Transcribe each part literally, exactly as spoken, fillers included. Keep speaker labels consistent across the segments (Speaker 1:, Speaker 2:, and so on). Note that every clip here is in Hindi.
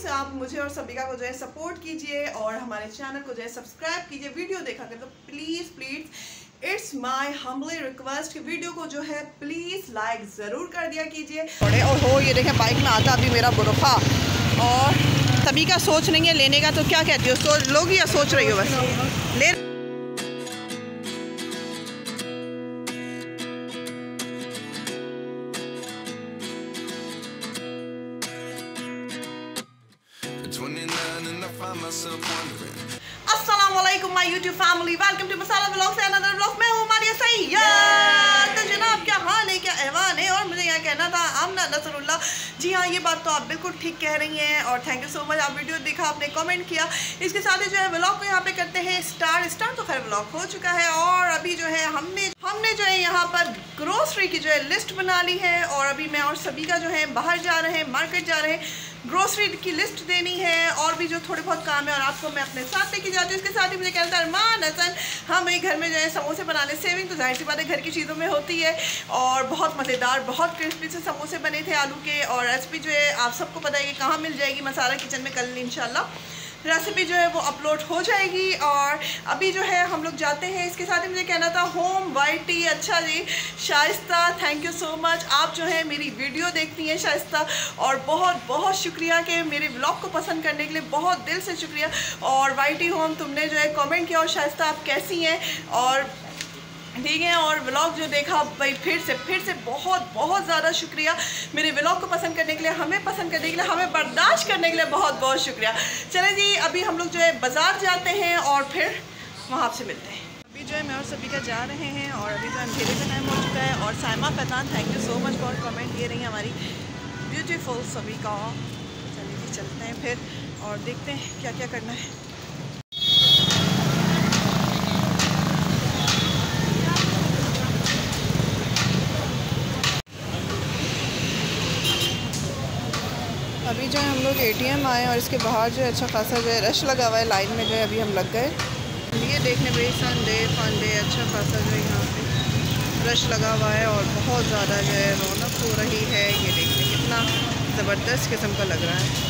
Speaker 1: आप मुझे और सबिका को जो है सपोर्ट कीजिए और हमारे चैनल को जो है सब्सक्राइब कीजिए। वीडियो देखा करें तो please please it's my humbly request कि वीडियो को जो है प्लीज़ लाइक ज़रूर कर दिया कीजिए।
Speaker 2: और हो ये देखें बाइक में आता अभी मेरा बुरखा और सबिका सोच नहीं है लेने का, तो क्या कहती हो, सोच लोगी या सोच रही हो? बस ले अस्सलाम वालेकुम my YouTube family, welcome to masala vlogs and other vlogs. मैं हूं मारिया सैयद। तो जनाब क्या हाल है, क्या अहवाल है? और मुझे यहाँ कहना था आमना नसरुल्लाह। जी हाँ, ये बात तो आप बिल्कुल ठीक कह रही हैं और थैंक यू सो मच। आप वीडियो देखा, आपने कमेंट किया। इसके साथ ही जो है व्लॉग को यहाँ पे करते हैं स्टार्ट। स्टार्ट तो खैर व्लॉग हो चुका है और अभी जो है हमने हमने जो है यहाँ पर ग्रोसरी की जो है लिस्ट बना ली है और अभी मैं और सबिका जो है बाहर जा रहे हैं, मार्केट जा रहे हैं, ग्रोसरी की लिस्ट देनी है और भी जो थोड़े बहुत काम है और आपको मैं अपने साथ लेके जाती हूँ। इसके साथ ही मुझे कहना था अरमान हसन, हम भाई घर में जो है समोसे बनाने, सेविंग तो जाहिर सी बात है घर की चीज़ों में होती है और बहुत मज़ेदार, बहुत क्रिस्पी से समोसे बने थे आलू के। और रेसिपी जो है आप सबको पता है कि कहाँ मिल जाएगी, मसाला किचन में कल इंशाल्लाह रेसिपी जो है वो अपलोड हो जाएगी। और अभी जो है हम लोग जाते हैं। इसके साथ ही मुझे कहना था होम वाइट टी। अच्छा जी Shaista, thank you so much. आप जो है मेरी वीडियो देखती हैं शाइस्ता और बहुत बहुत शुक्रिया कि मेरे व्लॉग को पसंद करने के लिए, बहुत दिल से शुक्रिया। और वाइट टी होम तुमने जो है कमेंट किया और शाइस्ता आप कैसी हैं और ठीक है। और व्लॉग जो देखा भाई फिर से फिर से बहुत बहुत ज़्यादा शुक्रिया मेरे व्लॉग को पसंद करने के लिए, हमें पसंद करने के लिए, हमें बर्दाश्त करने के लिए बहुत बहुत शुक्रिया। चलें जी, अभी हम लोग जो है बाज़ार जाते हैं और फिर वहाँ आपसे मिलते हैं। अभी जो है मैं और सबिका जा रहे हैं और अभी जो अंधेरे का टाइम हो चुका है। और Saima Faizan, thank you so much for comment दे रही हैं हमारी ब्यूटीफुल सबिका। चलिए जी चलते हैं फिर और देखते हैं क्या क्या करना है। अभी जो है हम लोग एटीएम आए और इसके बाहर जो है अच्छा खासा जो है रश लगा हुआ है, लाइन में जो है अभी हम लग गए। ये देखने भाई संडे फंडे अच्छा खासा जो है यहाँ पे रश लगा हुआ है और बहुत ज़्यादा जो है रौनक हो रही है। ये देखने कितना ज़बरदस्त किस्म का लग रहा है।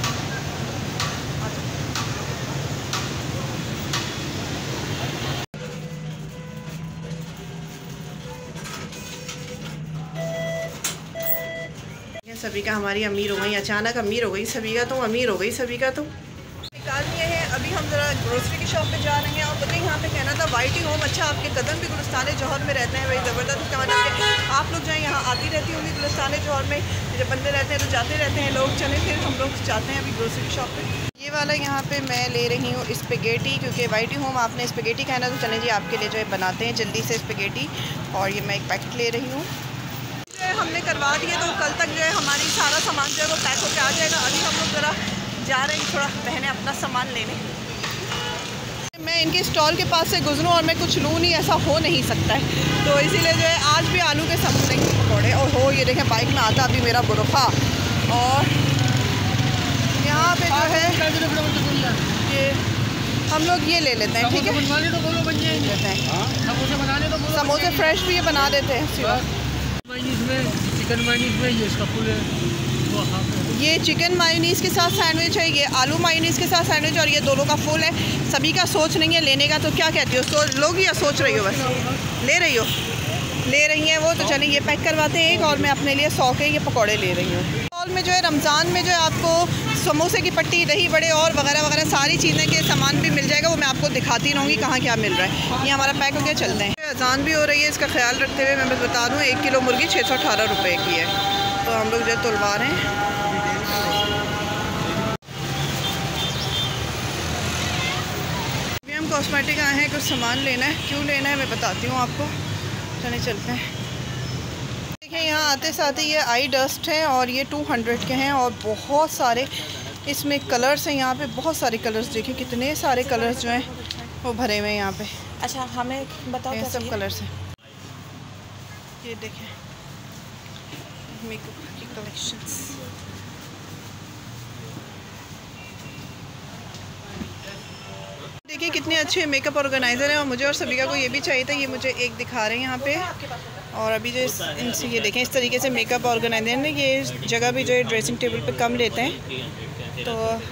Speaker 2: सबिका हमारी अमीर हो गई, अचानक अमीर हो गई सबिका, तो अमीर हो गई सबिका तो निकाल लिए हैं। अभी हम ज़रा ग्रोसरी की शॉप पे जा रहे हैं और पता यहाँ पे कहना था वाइट ही होम। अच्छा आपके कदम भी गुलिस्तान जौहर में रहते हैं भाई, ज़बरदस्त मतलब आप लोग जो है यहाँ आती रहती होंगी गुलिस्तान जौहर में, जब बंदे रहते हैं तो जाते रहते हैं लोग। चलें फिर हम लोग जाते हैं अभी ग्रोसरी की शॉप पर। ये वाला यहाँ पर मैं ले रही हूँ स्पेगेटी, क्योंकि वाइट ही होम आपने स्पेगेटी कहना तो चलें जी आपके लिए जो है बनाते हैं जल्दी से स्पेगेटी। और ये मैं एक पैकेट ले रही हूँ, हमने करवा दिए तो कल तक जो है हमारी सारा सामान जो है वो पैक होकर आ जाएगा। अभी हम लोग ज़रा जा रहे हैं थोड़ा बहने अपना सामान लेने। मैं इनके स्टॉल के पास से गुजरूँ और मैं कुछ लूँ नहीं, ऐसा हो नहीं सकता है। तो इसीलिए जो है आज भी आलू के समोसे के पकौड़े। और हो ये देखें बाइक में आता अभी मेरा बुरखा। और यहाँ पे जो है ये हम लोग ये ले लेते हैं, ठीक है, लेते हैं समोसे फ्रेश भी ये बना देते हैं।
Speaker 3: में चिकन मायोनीज में ये इसका फुल है,
Speaker 2: ये चिकन मायोनीज़ के साथ सैंडविच है, ये आलू मायोनीज़ के साथ सैंडविच और ये दोनों का फुल है। सभी का सोच नहीं है लेने का, तो क्या कहती हो, सोच लोगी या सोच रही हो? बस ले रही हो, ले रही हैं वो। तो चलिए ये पैक करवाते हैं एक और मैं अपने लिए सौ के ये पकौड़े ले रही हूँ। स्टॉल में जो है रमज़ान में जो है आपको समोसे की पट्टी, दही बड़े और वगैरह वगैरह सारी चीज़ें के सामान भी मिल जाएगा, वो मैं आपको दिखाती रहूँगी कहाँ क्या मिल रहा है। ये हमारा पैक हो गया, चलते हैं। अजान भी हो रही है, इसका ख्याल रखते हुए मैं बस बता दूँ एक किलो मुर्गी छः सौ अठारह रुपये की है, तो हम लोग जो है तुलवा रहे हैं। अभी हम कॉस्मेटिक आए हैं, कुछ सामान लेना है, क्यों लेना है मैं बताती हूँ आपको। चलिए चलते हैं। देखिए यहाँ आते साथ ही ये आई डस्ट है और ये टू हंड्रेड के हैं और बहुत सारे इसमें कलर्स हैं। यहाँ पे बहुत सारे कलर्स, देखिए कितने सारे कलर्स जो हैं वो भरे हुए हैं यहाँ पे।
Speaker 1: अच्छा हमें बताओ
Speaker 2: ये सब कलर्स हैं, ये देखें मेकअप की कलेक्शंस। देखिए कितने अच्छे मेकअप ऑर्गेनाइज़र हैं और मुझे और सबिका को ये भी चाहिए था, ये मुझे एक दिखा रहे हैं यहाँ पे। और अभी जो इस इनसे ये देखें इस तरीके से मेकअप ऑर्गेनाइज़र ने, ये जगह भी जो है ड्रेसिंग टेबल पे कम लेते हैं। तो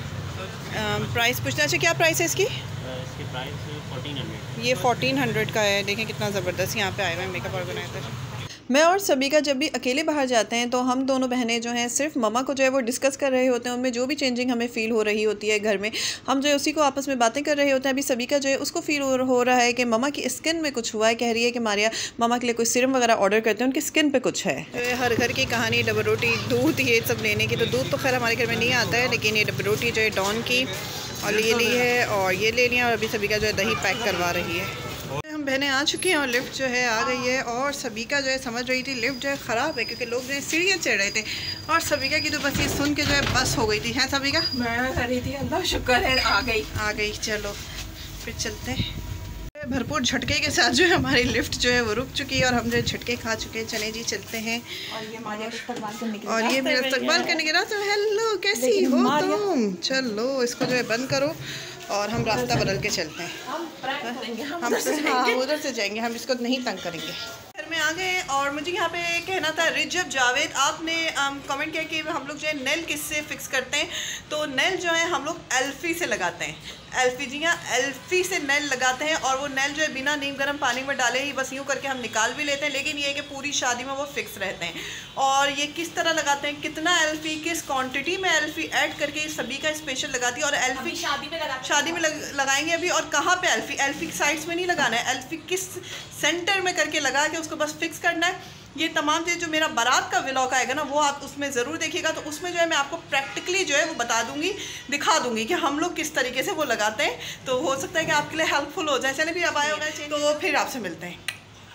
Speaker 2: प्राइस पूछना। अच्छा क्या प्राइस है इसकी?
Speaker 4: इसकी प्राइस फोर्टीन हंड्रेड।
Speaker 2: ये फोर्टीन हंड्रेड का है। देखें कितना ज़बरदस्त यहाँ पे आए हुए हैं मेकअप ऑर्गेनाइजर।
Speaker 1: मैं और सबीका जब भी अकेले बाहर जाते हैं तो हम दोनों बहनें जो हैं सिर्फ ममा को जो है वो डिस्कस कर रहे होते हैं, उनमें जो भी चेंजिंग हमें फ़ील हो रही होती है घर में, हम जो है उसी को आपस में बातें कर रहे होते हैं। अभी सबीका जो है उसको फ़ील हो रहा है कि ममा की स्किन में कुछ हुआ है। कह रही है कि मारिया ममा के लिए कोई सीरम वगैरह ऑर्डर करते हैं, उनकी स्किन पर कुछ है।
Speaker 2: जो है हर घर की कहानी डबल रोटी दूध ये सब लेने की। तो दूध तो खैर हमारे घर में नहीं आता है, लेकिन ये डबल रोटी जो है डॉन की और ये ली है और ये ले लिया। और अभी सबीका जो है दही पैक करवा रही है। हम बहनें आ चुकी हैं और लिफ्ट जो है आ गई है। और सबीका जो है समझ रही थी लिफ्ट जो है ख़राब है क्योंकि लोग जो है सीढ़ियाँ चढ़ रहे थे। और सबीका की तो बस ये सुन के जो है बस हो गई थी। हैं सबीका?
Speaker 1: मैं कर रही थी, अल्लाह शुक्र है आ गई
Speaker 2: आ गई। चलो फिर चलते हैं। भरपूर झटके के साथ जो है हमारी लिफ्ट जो है वो रुक चुकी है और हम जो है झटके खा चुके हैं। चले जी चलते हैं।
Speaker 1: और ये मारिया को इस्तकबाल करने के
Speaker 2: और ये मेरा इस्तकबाल करने के रास्ते में। हेलो कैसी हो तुम? चलो इसको जो है बंद करो और हम रास्ता बदल के चलते हैं।
Speaker 1: हम प्रैंक करेंगे, हम
Speaker 2: हम हाँ उधर से जाएंगे, हम इसको नहीं तंग करेंगे।
Speaker 1: घर में आ गए और मुझे यहाँ पे कहना था रिजब जावेद, आपने कमेंट किया कि हम लोग जो है नेल किससे फिक्स करते हैं। तो नेल जो है हम लोग एल्फी से लगाते हैं। एल्फी जी हाँ एल्फी से नेल लगाते हैं और वो नेल जो है बिना नीम गर्म पानी में डाले ही बस यूँ करके हम निकाल भी लेते हैं। लेकिन ये है कि पूरी शादी में वो फिक्स रहते हैं। और ये किस तरह लगाते हैं, कितना एल्फी, किस क्वांटिटी में एल्फी ऐड करके सभी का स्पेशल लगाती है। और एल्फी शादी में लगा शादी में लग, लगाएंगे अभी। और कहाँ पे एल्फी एल्फी साइड्स में नहीं लगाना है, एल्फी किस सेंटर में करके लगा के उसको बस फिक्स करना है। ये तमाम चीज़ जो मेरा बारात का व्लॉग आएगा ना वो आप उसमें ज़रूर देखिएगा। तो उसमें जो है मैं आपको प्रैक्टिकली जो है वो बता दूंगी, दिखा दूंगी कि हम लोग किस तरीके से वो लगाते हैं। तो हो सकता है कि आपके लिए हेल्पफुल हो जाए। चलिए भी अब आए हो गए तो फिर आपसे मिलते हैं।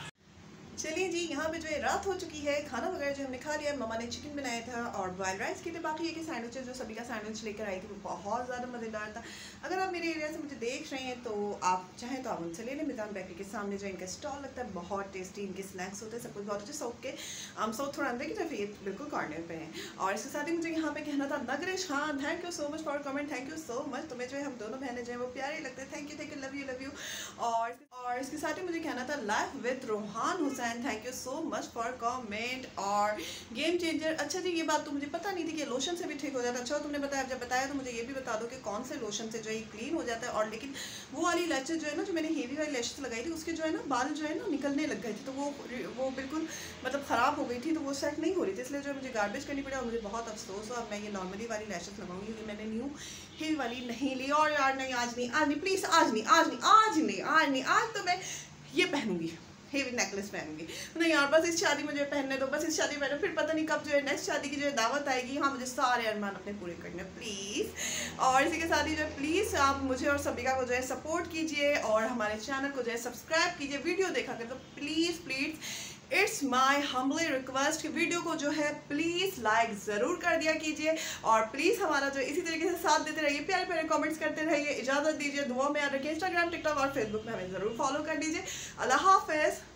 Speaker 1: चलिए जी यहाँ पे जो है रात हो चुकी है, खाना वगैरह जो हमने खा लिया। ममा ने चिकन बनाया था और बॉयल राइस की थी। बाकी ये कि सैंडविचेस जो सभी का सैंडविच लेकर आई थी वो बहुत ज़्यादा मज़ेदार था। अगर आप मेरे एरिया से मुझे देख रहे हैं तो आप चाहें तो आप उनसे ले लें। मिजान बेकरी के सामने जो इनका स्टॉल लगता है, बहुत टेस्टी इनके स्नैक्स होते हैं, सब कुछ बहुत अच्छे। साउथ के हम साउथ थोड़ा अंदर की तरफ ये बिल्कुल कॉर्नर पे हैं। और इसके साथ ही मुझे यहाँ पे कहना था Nagresh Khan, thank you so much for comment, thank you so much. तुम्हें जो है हम दोनों बहनें जो है वो प्यारे लगते हैं, thank you thank you, love you love you. और और इसके साथ ही मुझे कहना था life with Rohan Hussain, thank you so much for comment. और गेम चेंजर, अच्छा जी ये बात तो मुझे पता नहीं थी कि लोशन से भी ठीक हो जाता है। अच्छा तुमने बताया, जब बताया तो मुझे ये भी बता दो कि कौन से लोशन से जो है क्लीन हो जाता है। और लेकिन वो वाली लैशेज जो है ना, जो मैंने हेवी वाली लैशेज लगाई थी उसके जो है ना बाल जो है ना निकलने लग गए थे। तो वो वो बिल्कुल मतलब ख़राब हो गई थी, तो वो सेट नहीं हो रही थी, इसलिए जो मुझे गार्बेज करनी पड़ी और मुझे बहुत अफसोस हो। अब मैं ये नॉर्मली वाली लैशेज लगाऊंगी क्योंकि मैंने न्यू हेवी वाली नहीं ली। और यार नहीं आज नहीं आज नहीं प्लीज़ आज नहीं आज नहीं आज नहीं आज नहीं आज तो मैं ये पहनूंगी, हेवी नेकलेस पहनूंगी। नहीं यार बस इस शादी में जो पहनने दो, बस इस शादी में फिर पता नहीं कब जो है नेक्स्ट शादी की जो है दावत आएगी। हाँ मुझे सारे अरमान अपने पूरे करने प्लीज़। और इसी के साथ ही जो है प्लीज़ आप मुझे और सबीका को जो है सपोर्ट कीजिए और हमारे चैनल को जो है सब्सक्राइब कीजिए। वीडियो देखा कर तो please please it's my humbly request कि वीडियो को जो है प्लीज़ लाइक ज़रूर कर दिया कीजिए। और प्लीज़ हमारा जो इसी तरीके से साथ देते रहिए, प्यारे प्यारे कमेंट्स करते रहिए। इजाज़त दीजिए, दुआ में याद रखिए। इंस्टाग्राम, टिकटॉक और फेसबुक में हमें ज़रूर फॉलो कर दीजिए। अल्लाह हाफ़िज़।